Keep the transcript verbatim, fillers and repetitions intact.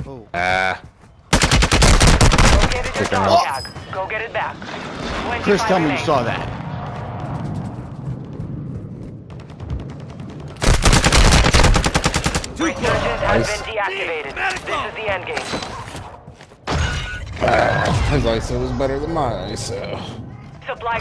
Oh. Ah. Located your dog tag. Go get it back. Chris, tell me you remain. saw that. Resurgence has Nice. been deactivated. This is the end game. Ah, his I S O was better than my I S O. Supply